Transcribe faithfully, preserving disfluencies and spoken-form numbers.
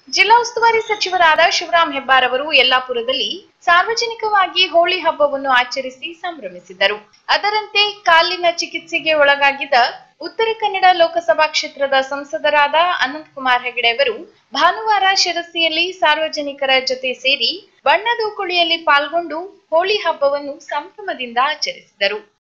ಜಿಲ್ಲಾ ಉಸ್ತುವಾರಿ ಸಚಿವರಾದ ಶಿವರಾಂ ಹೆಬ್ಬಾರ್ ಅವರು ಯಲ್ಲಾಪುರದಲ್ಲಿ ಸಾರ್ವಜನಿಕವಾಗಿ ಹೋಳಿ ಹಬ್ಬವನ್ನು ಆಚರಿಸಿ ಸಂಭ್ರಮಿಸಿದರು. ಅದರಂತೆ ಕಾಲಿನ ಚಿಕಿತ್ಸೆಗೆ ಒಳಗಾಗಿದ್ದ ಉತ್ತರ ಕನ್ನಡ ಲೋಕಸಭಾ ಕ್ಷೇತ್ರದ ಸಂಸದರಾದ ಅನಂತಕುಮಾರ್ ಹೆಗಡೆ ಅವರು ಭಾನುವಾರ ಶಿರಸಿಯಲ್ಲಿ ಸಾರ್ವಜನಿಕರ ಜೊತೆ ಸೇರಿ ಬಣ್ಣದ ಕುಳಿಯಲ್ಲಿ ಪಾಲ್ಗೊಂಡು ಹೋಳಿ ಹಬ್ಬವನ್ನು ಸಂಭ್ರಮದಿಂದ ಆಚರಿಸಿದರು.